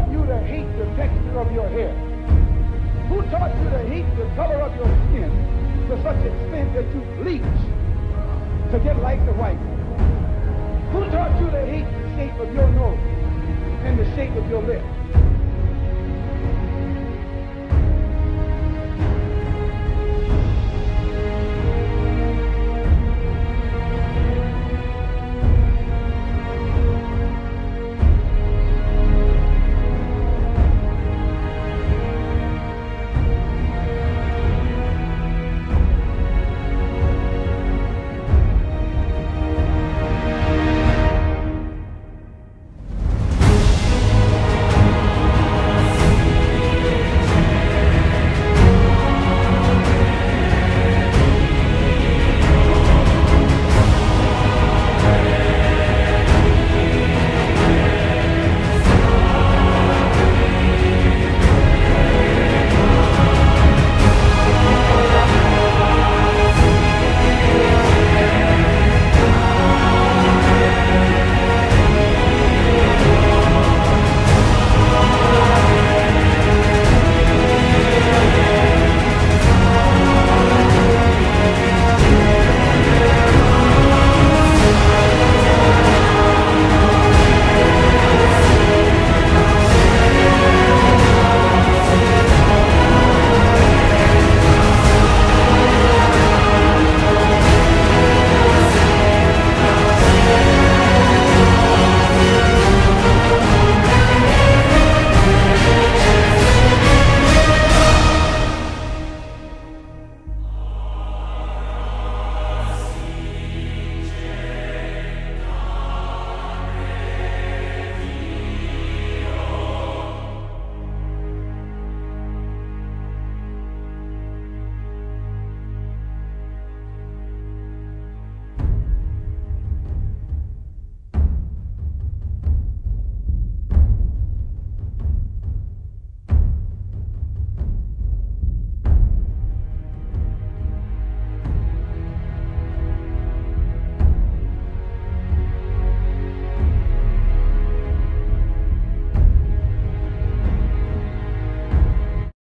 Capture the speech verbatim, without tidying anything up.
taught you to hate the texture of your hair? Who taught you to hate the color of your skin to such extent that you bleach to get like the white one? Who taught you to hate the shape of your nose and the shape of your lips?